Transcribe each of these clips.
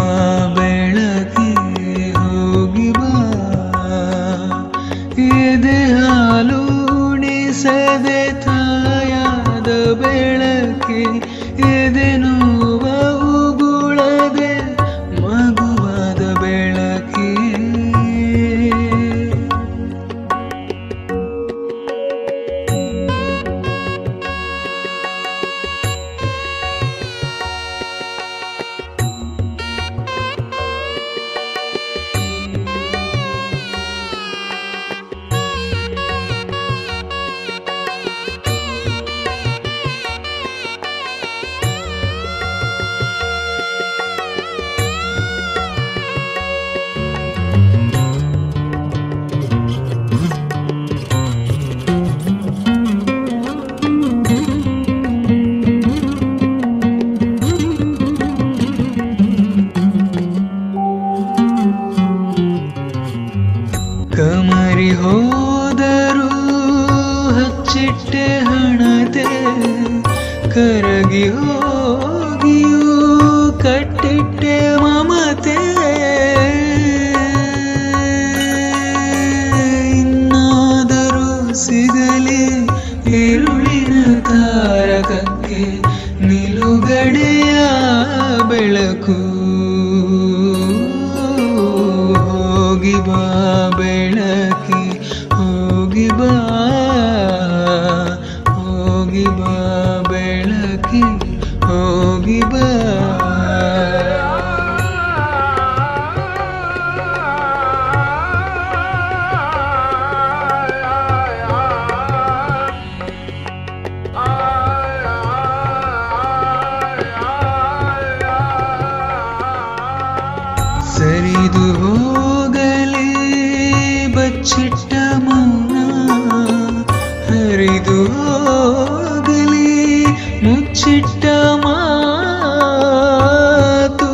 ಬೆಳಕೆ ಹೋಗಿ ಬಾ ಎದೆ ಹಾಲುಣಿಸದೆ ತಾಯಾದ ಬೆಳಕೆ ಎದೆ ನೋವ ಉಗುಳದೆ ಮಗುವಾದ ಬೆಳಕೆ ಕಮರಿ ಹೋದರೂ ಹಚ್ಚಿಟ್ಟೆ ಹಣತೆ ಕರಗಿ ಹೋಗಿಯೂ ಕಟ್ಟಿಟ್ಟೆ ಮಮತೆ ಇನ್ನಾದರೂ ಸಿಗಲಿ ഇരുಳಿನ ತಾರಕಕ್ಕೆ ನಿಲುಗಡೆಯ ಬೆಳಕು ಹೋಗಿ ಬಾ ಬೆಳಕಿ ಹೋಗಿ ಬಾ ಹೋಗಿ ಬಾ ಬೆಳಕಿ ಹೋಗಿ ಬಾ ಸರಿದು ಹೋಗಲಿ ಬಚ್ಚಿಟ್ಟ ಮೌನ ಹರಿದು ಹೋಗಲಿ ಮುಚ್ಚಿಟ್ಟ ಮಾತು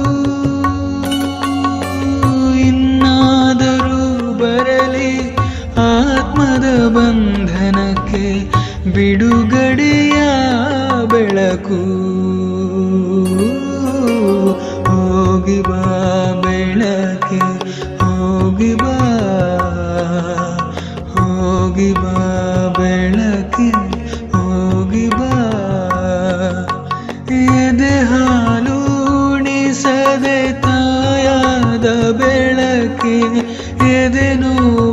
ಇನ್ನಾದರೂ ಬರಲಿ ಆತ್ಮದ ಬಂಧನಕ್ಕೆ ಬಿಡುಗಡೆಯ ಬೆಳಕು ಹೋಗಿ ಬಾ ಬೆಳಕೆ ಹೋಗಿ ಬಾ ಹೋಗಿ ಬಾ ಬೆಳಕೆ ಹೋಗಿ ಬಾ ಎದೆ ಹಾಲುಣಿಸದೆ ತಾಯಾದ ಬೆಳಕೆ ಎದೆ ನೋವು